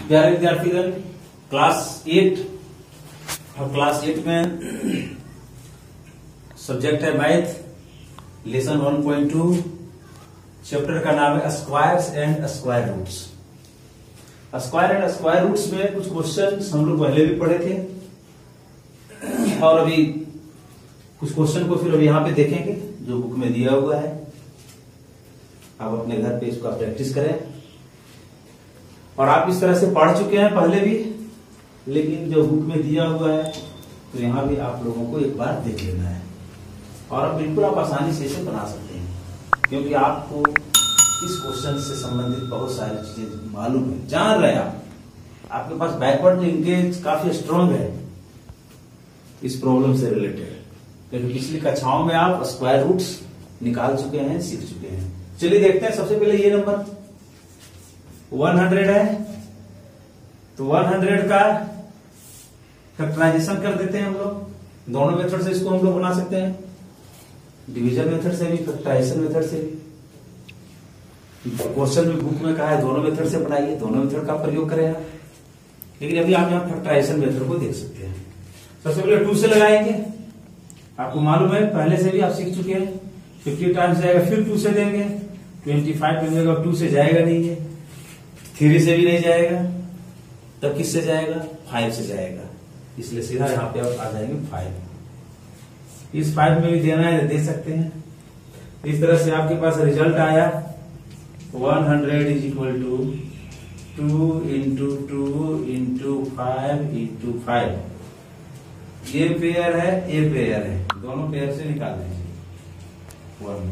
प्यारे विद्यार्थीगण, क्लास 8 और क्लास 8 में सब्जेक्ट है मैथ, लेसन 1.2। चैप्टर का नाम है squares and square roots. Square and square roots में कुछ क्वेश्चन हम लोग पहले भी पढ़े थे और अभी कुछ क्वेश्चन को फिर अभी यहाँ पे देखेंगे जो बुक में दिया हुआ है। आप अपने घर पे इसका प्रैक्टिस करें और आप इस तरह से पढ़ चुके हैं पहले भी, लेकिन जो बुक में दिया हुआ है तो यहाँ भी आप लोगों को एक बार देख लेना है और अब बिल्कुल आप आसानी से इसे बना सकते हैं, क्योंकि आपको इस क्वेश्चन से संबंधित बहुत सारी चीजें मालूम है, जान रहे हैं आप। आपके पास बैकवर्ड लिंकेज काफी स्ट्रांग है इस प्रॉब्लम से रिलेटेड, क्योंकि पिछली कक्षाओं में आप स्क्वायर रूट्स निकाल चुके हैं, सीख चुके हैं। चलिए देखते हैं। सबसे पहले ये नंबर 100 है, तो 100 का फैक्टराइजेशन कर देते हैं हम लोग। दोनों मेथड से इसको हम लोग बना सकते हैं, डिवीजन मेथड से भी, फैक्टराइजेशन मेथड से भी। क्वेश्चन में बुक में कहा है दोनों मेथड से बनाइए, दोनों मेथड का प्रयोग करें आप, लेकिन अभी आप यहाँ फैक्टराइजेशन मेथड को देख सकते हैं। सबसे पहले 2 से लगाएंगे। आपको मालूम है, पहले से भी आप सीख चुके हैं। 50 टाइम्स जाएगा, फिर 2 से देंगे, 25 मिलेगा। 2 से जाएगा नहीं है, 3 से भी नहीं जाएगा, तब किससे जाएगा? 5 से जाएगा, इसलिए सीधा यहाँ पे आप आ जाएंगे 5। इस 5 में भी देना है दे सकते हैं। इस तरह से आपके पास रिजल्ट आया 100 is equal to 2 into 2 into 5 into 5। ये पेयर है, ये पेयर है, दोनों पेयर से निकाल दीजिए 1।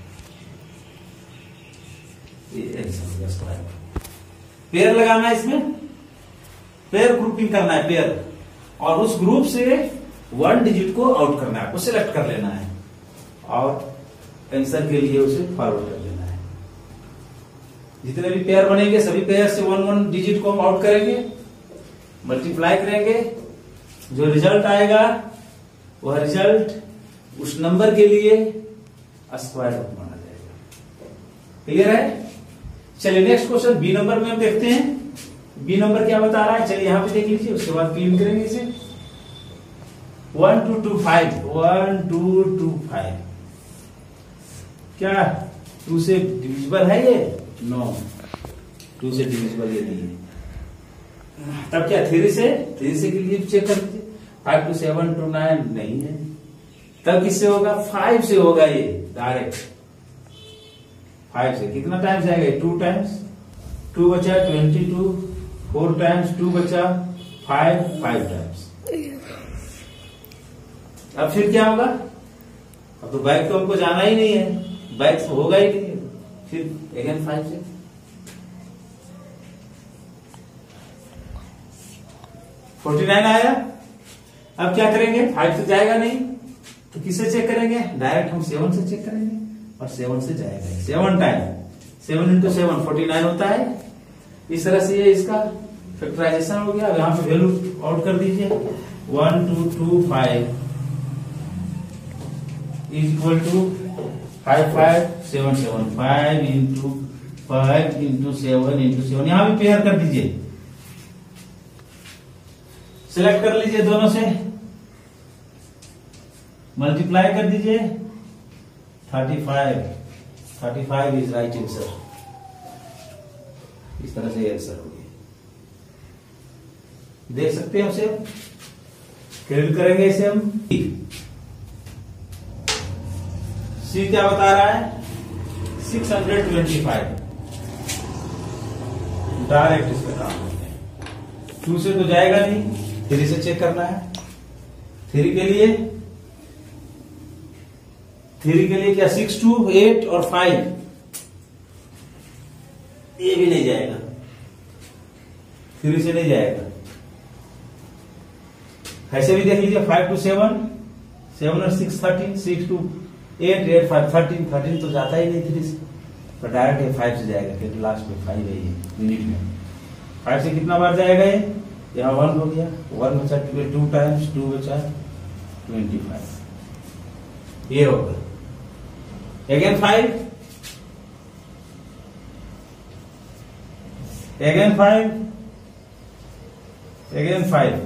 ये स्क्वायर पेयर लगाना है, इसमें पेयर ग्रुपिंग करना है, पेयर, और उस ग्रुप से 1 डिजिट को आउट करना है, आपको सिलेक्ट कर लेना है और आंसर के लिए उसे फॉरवर्ड कर लेना है। जितने भी पेयर बनेंगे सभी पेयर से 1 डिजिट को हम आउट करेंगे, मल्टीप्लाई करेंगे। जो रिजल्ट आएगा वह रिजल्ट उस नंबर के लिए स्क्वायर रूट माना जाएगा। क्लियर है? चलिए नेक्स्ट क्वेश्चन बी नंबर में हम देखते हैं। बी नंबर क्या बता रहा है, चलिए यहां पे देख लीजिए, उसके बाद क्लीन करेंगे इसे। 1 2 2 5 1 2 2 5 क्या 2 से डिविजिबल है ये? नो, 2 से डिविजिबल ये नहीं है। तब क्या 3 से के लिए चेक कर लीजिए। 5 2 7 2 9 नहीं है, तब किससे होगा? 5 से होगा ये डायरेक्ट। 5 से कितना टाइम्स जाएगा? 2 टाइम्स, 2 बचा 22, 4 टाइम्स 2 बचा 5 टाइम्स। अब फिर क्या होगा? अब तो बैक तो हमको जाना ही नहीं है, बैक तो होगा ही नहीं। फिर अगेन 5 से 49 आया। अब क्या करेंगे? 5 से जाएगा नहीं, तो किससे चेक करेंगे? डायरेक्ट हम 7 से चेक करेंगे और 7 से जाएगा 7 टाइम। 7 इंटू 7 49 होता है। इस तरह से ये इसका फैक्टराइजेशन हो गया। अब यहां पे वैल्यू आउट कर दीजिए। 1 2 2 5 is equal to 5 5 7 7 5 into 5 into 7 into 7। यहां भी पेयर कर दीजिए, सिलेक्ट कर लीजिए दोनों से, मल्टीप्लाई कर दीजिए। 35 इज राइट आंसर। इस तरह से आंसर हो गया, देख सकते हैं। उसे कैलकुलेट करेंगे इसे हम। सी क्या बता रहा है? 625। डायरेक्ट इस पे काम करते हैं। 2 से तो जाएगा नहीं, 3 से चेक करना है। 3 के लिए क्या? 6 2 8 और 5, ये भी नहीं जाएगा, 3 से नहीं जाएगा। ऐसे भी देख लीजिए। 5 2 7 7 और 6 13, 6 2 8 8 5 13 तो जाता ही नहीं 3 से, तो डायरेक्ट ये 5 से जाएगा, क्योंकि लास्ट में 5 है ये यूनिट में। 5 से कितना बार जाएगा ये? यहाँ 1 हो गया, 1 बचा 2 टाइम्स, 2 बचा 25, ये होगा। अगेन 5 अगेन 5 अगेन 5,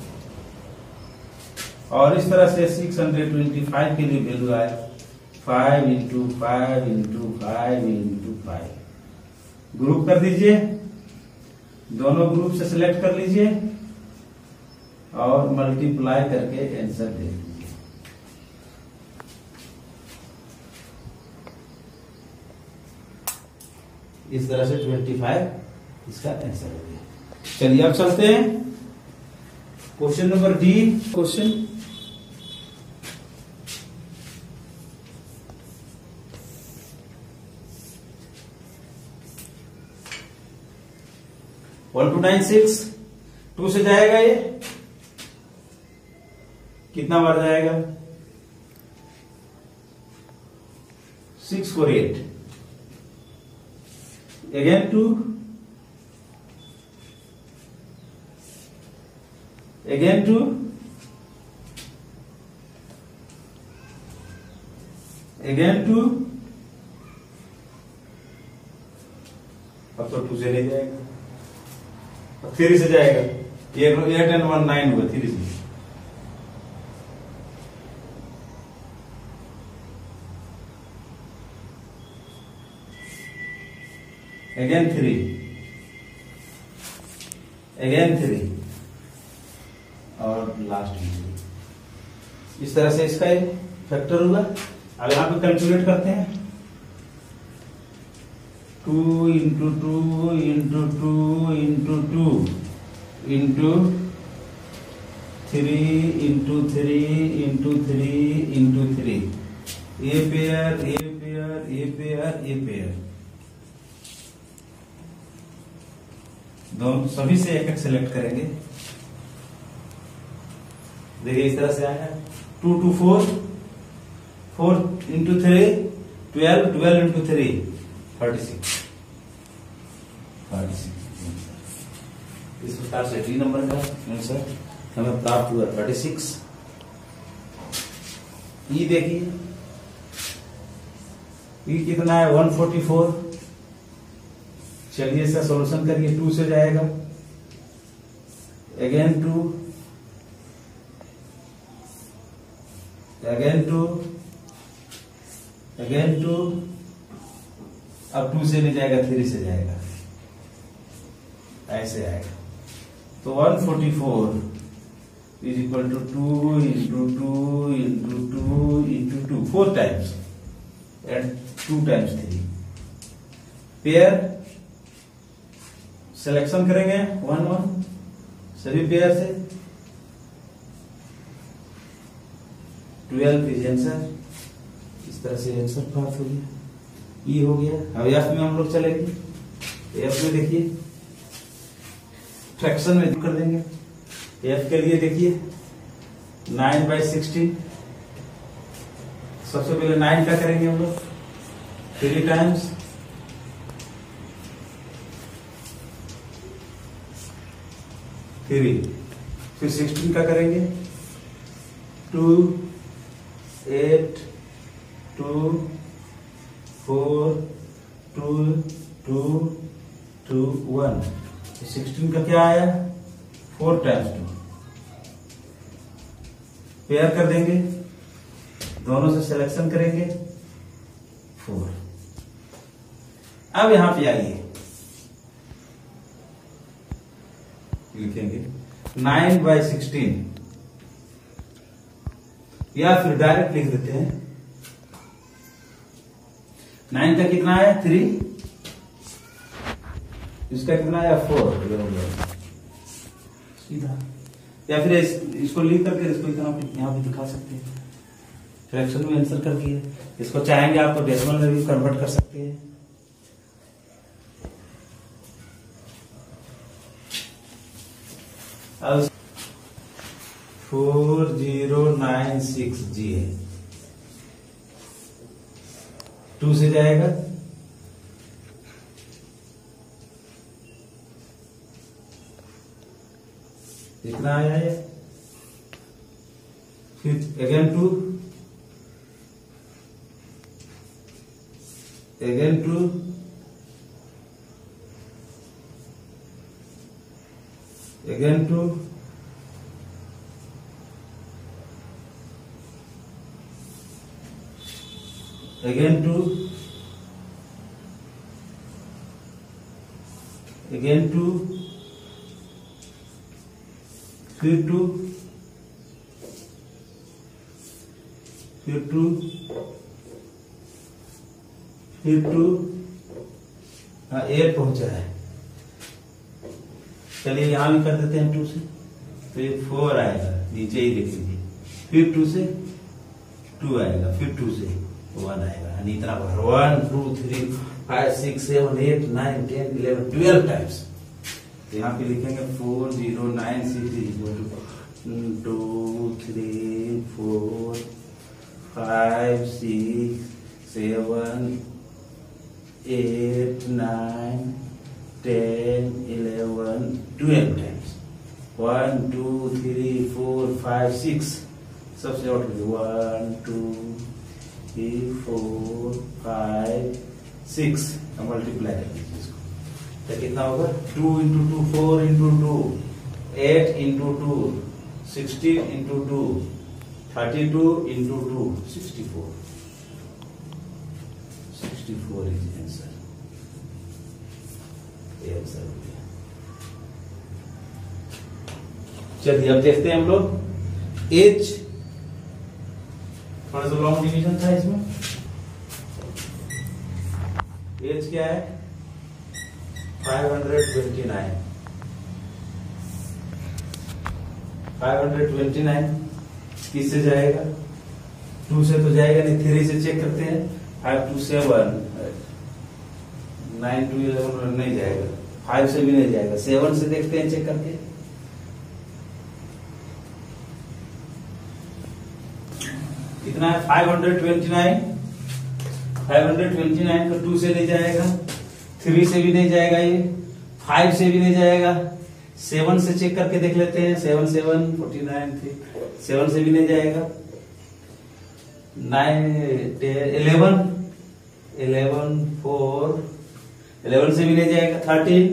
और इस तरह से 625 के लिए वैल्यू आए 5 इंटू 5 इंटू 5 इंटू 5। ग्रुप कर दीजिए, दोनों ग्रुप से सिलेक्ट कर लीजिए और मल्टीप्लाई करके आंसर दे दीजिए। इस तरह से 25 इसका आंसर हो गया। चलिए अब चलते हैं question number D. Question one two 9 6 2 से जाएगा, ये कितना बार जाएगा? 6 4 8, अगेन 2, अगेन 2, अगेन 2, अब तो 2 से नहीं जाएगा, अब 3 से जाएगा। 8 and 1 9 हुआ, 3 से। अगेन 3, अगेन 3 और लास्ट में 3। इस तरह से इसका एक फैक्टर होगा। अब यहां पे कैलकुलेट करते हैं। 2 into 2 into 2 into 2 into 3 into 3 into 3 into 3। A pair, a pair, a pair, a pair, दोनों सभी से एक एक सिलेक्ट करेंगे। देखिए इस तरह से आएगा 2 2 4, 4 इंटू 3 12, 12 इंटू 3 36, 36। इस प्रकार से डी नंबर का आंसर हमें प्राप्त हुआ 36। ई देखिए, ई कितना है? 144। चलिए इसका सॉल्यूशन करिए। 2 से जाएगा, अगेन 2, अगेन 2, अगेन 2, अब 2 से नहीं जाएगा, 3 से जाएगा, ऐसे आएगा। तो 144 is equal to 2 into 2 into 2 into 2, 4 times and 2 times 3। Pair selection करेंगे 1 1 सभी पेयर से। 12 इज आंसर। इस तरह से आंसर प्राप्त हो गया। ई हो गया। अब एफ में हम लोग चलेंगे। एफ में देखिए फ्रैक्शन में कर देंगे। एफ के लिए देखिए 9/16। सबसे पहले 9 का करेंगे हम लोग 3 टाइम्स, फिर 16 का करेंगे 2 8 2 4 2 2 2 1। 16 का क्या आया? 4 टाइम्स 2। पेयर कर देंगे, दोनों से सिलेक्शन करेंगे 4। अब यहां पे आइए, लिखेंगे 9/16 या फिर डायरेक्ट लिख देते हैं। 9 का कितना है? 3। इसका कितना है? 4। सीधा, या फिर इसको लिख करके इसको यहाँ पे दिखा सकते हैं। फ्रैक्शन में आंसर कर दिए। इसको चाहेंगे आप तो डेसिमल में भी कन्वर्ट कर सकते हैं। अब 4096 जी है। 2 से जाएगा, इतना आया है। फिर again 2, again 2, again 2, again 2, again 2, फिर 2, फिर 2, फिर 2, 8 पहुंचा है। चलिए यहां भी कर देते हैं 2 से, तो ये 4 आएगा, नीचे ही लिख लीजिए। फिर 2 से 2 आएगा, फिर 2 से 1 आएगा, यानी इतना बार 1 2 3 5 6 7 8 9 10 11 12 टाइम्स। यहाँ पे लिखेंगे 4 0 9 6 इक्वल टू 2 3 4 5 6 7 8 9 10 11 12 टाइम्स। 1 2 3 4 5 6 सबसे आउट 1 2 3 4 5 6 मल्टीप्लाई कर दीजिए इसको, तो कितना होगा 2 into 2 4 into 2 8 into 2 16 into 2 32 into 2 64 64 is answer. Answer हो गया। चलिए अब देखते हैं हम लोग एज, थोड़ा सा लॉन्ग डिवीजन था इसमें। एज क्या है 529। 529 किससे जाएगा, 2 से तो जाएगा नहीं, 3 से चेक करते हैं। 5 2 7 9 2 11 नहीं जाएगा, 5 से भी नहीं जाएगा, 7 से देखते हैं चेक करके। कितना है 529। 529 को 2 से नहीं जाएगा, 3 से भी नहीं जाएगा, ये 5 से भी नहीं जाएगा, 7 से चेक करके देख लेते हैं। 7 7 49 7 से भी नहीं जाएगा। 9 10 11 11 4 11 से भी नहीं जाएगा। 13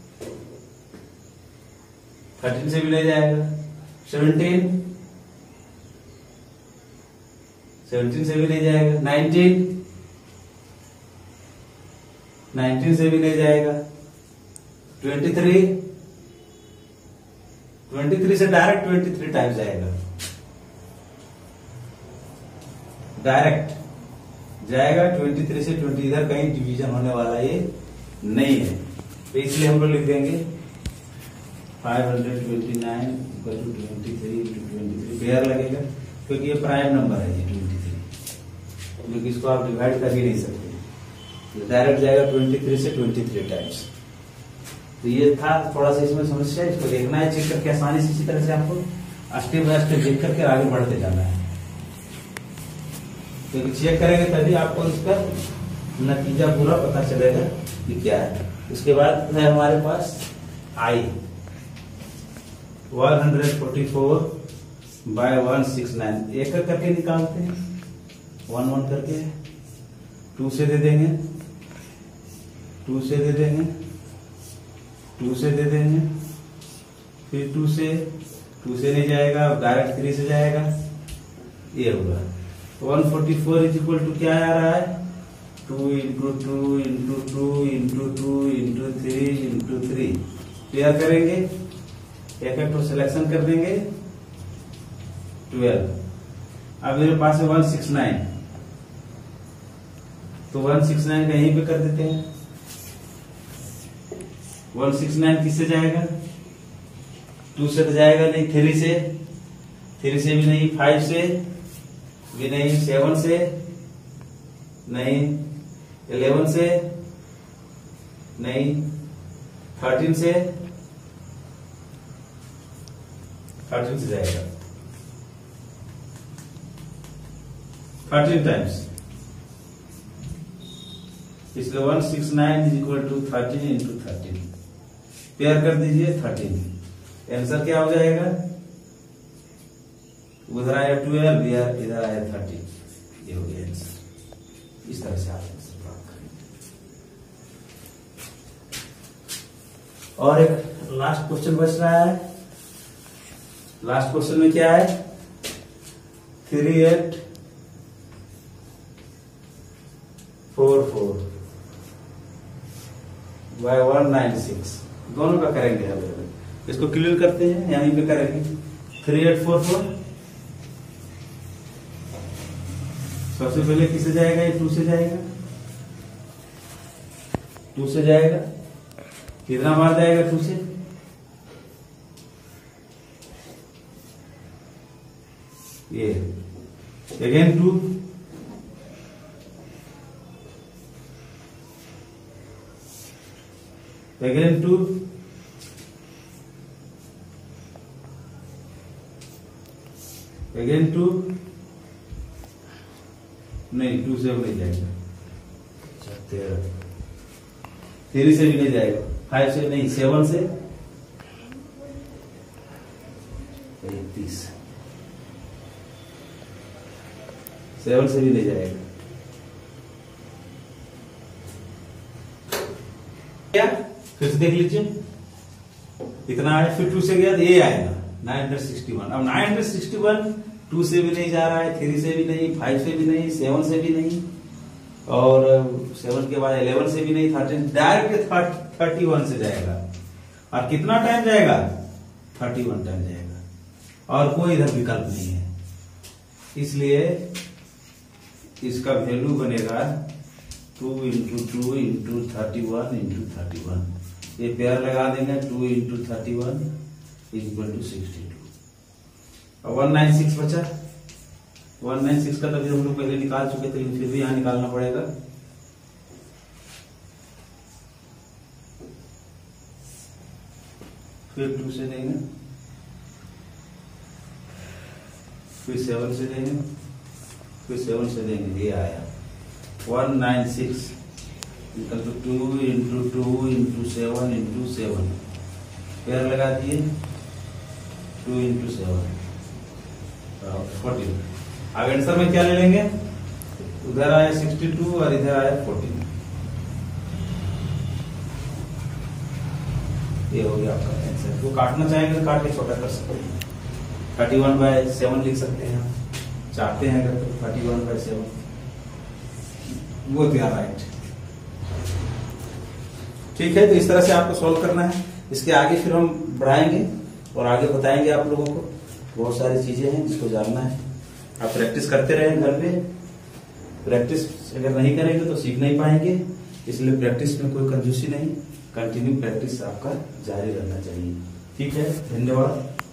13 से भी नहीं जाएगा। 17 17 से भी नहीं जाएगा। 19 19 से भी नहीं जाएगा। 23 23 से डायरेक्ट 23 टाइम्स जाएगा, डायरेक्ट जाएगा 23 से 20, इधर कहीं डिवीजन होने वाला ये नहीं है, तो इसलिए हम लोग लिख देंगे 529 इक्वल टू 23 पेयर लगेगा, क्योंकि ये प्राइम नंबर है ये 23, क्योंकि इसको आप डिवाइड कर ही नहीं सकते, डायरेक्ट जाएगा 23 से 23 टाइम्स। तो ये था थोड़ा सा इसमें समस्या, इसको देखना है, चेक करके आसानी से इसी तरह से आपको स्टेप बाय स्टेप देख करके आगे बढ़ते जाना है, क्योंकि चेक करेंगे तभी आपको इसका नतीजा पूरा पता चलेगा कि क्या है। उसके बाद है हमारे पास आई 144 बाय 169, एक एक करके निकालते हैं, 1 1 करके 2 से दे देंगे, 2 से दे देंगे, 2 से दे देंगे, फिर 2 से नहीं जाएगा, डायरेक्ट 3 से जाएगा, ये होगा 144 इज इक्वल टू क्या आ रहा है 2 into 2 into 2 into 2 into 3 into 3, clear करेंगे, एक एक तो सिलेक्शन कर देंगे 12। अब मेरे पास है 169, तो 169 का यहीं पे कर देते हैं। 169 किससे जाएगा, 2 से तो जाएगा नहीं, 3 से भी नहीं, 5 से भी नहीं, 7 से नहीं, 11 से नहीं, 13 से जाएगा 13 टाइम्स, इसलिए 169 is equal to 13 into 13, pair कर दीजिए 13, आंसर क्या हो जाएगा, उधर आया 12, इधर आया 13, ये हो गया आंसर। इस तरह से आप आंसर प्राप्त करेंगे। और एक लास्ट क्वेश्चन बच रहा है, लास्ट क्वेश्चन में क्या है 38 44 बाय 196 दोनों का करेंगे अब। इसको क्लियर करते हैं, यहीं पे करेंगे 3844। सबसे पहले किससे जाएगा? ये 2 से जाएगा, 2 से जाएगा। कितना बार जाएगा 2 से? ये अगेन 2, अगेन 2, अगेन 2, नहीं 2 से नहीं जाएगा, 3 से भी नहीं जाएगा, 5 से नहीं, 7 से 31, 7 से भी नहीं जाएगा। क्या फिर से देख लीजिए, इतना है, फिर 2 से गया तो ये आएगा 961। अब 961 2 से भी नहीं जा रहा है, 3 से भी नहीं, 5 से भी नहीं, 7 से भी नहीं, और 7 के बाद 11 से भी नहीं, 13, डायरेक्ट 31 से जाएगा। और कितना टाइम जाएगा? 31 टाइम जाएगा, और कोई इधर विकल्प नहीं है। इसलिए इसका वैल्यू बनेगा 2 × 2 × 31 × 31। ये पेयर लगा देंगे, 2 × 31 = 62। अब 196 बचा। 196 का तभी हम लोग पहले निकाल चुके थे, लेकिन फिर भी यहां निकालना पड़ेगा। फिर 2 से देंगे, फिर 7 से देंगे, फिर 7 से देंगे। ये आया 196 = 2 × 2 × 7 × 7। पेयर लगा दिए, 2 × 7 14। अब आंसर में क्या ले लेंगे? उधर आया 62 और इधर आया 14। ये हो गया आपका आंसर। वो काटना चाहेंगे काट के छोटा कर सकते हैं, 31/7 लिख सकते हैं, चाहते हैं अगर तो 31/7 वो दिया राइट। ठीक है, तो इस तरह से आपको सॉल्व करना है। इसके आगे फिर हम बढ़ाएंगे और आगे बताएंगे आप लोगों को। बहुत सारी चीजें हैं जिसको जानना है। आप प्रैक्टिस करते रहें घर पे। प्रैक्टिस अगर नहीं करेंगे तो सीख नहीं पाएंगे, इसलिए प्रैक्टिस में कोई कंजूसी नहीं, कंटिन्यू प्रैक्टिस आपका जारी रहना चाहिए। ठीक है, धन्यवाद।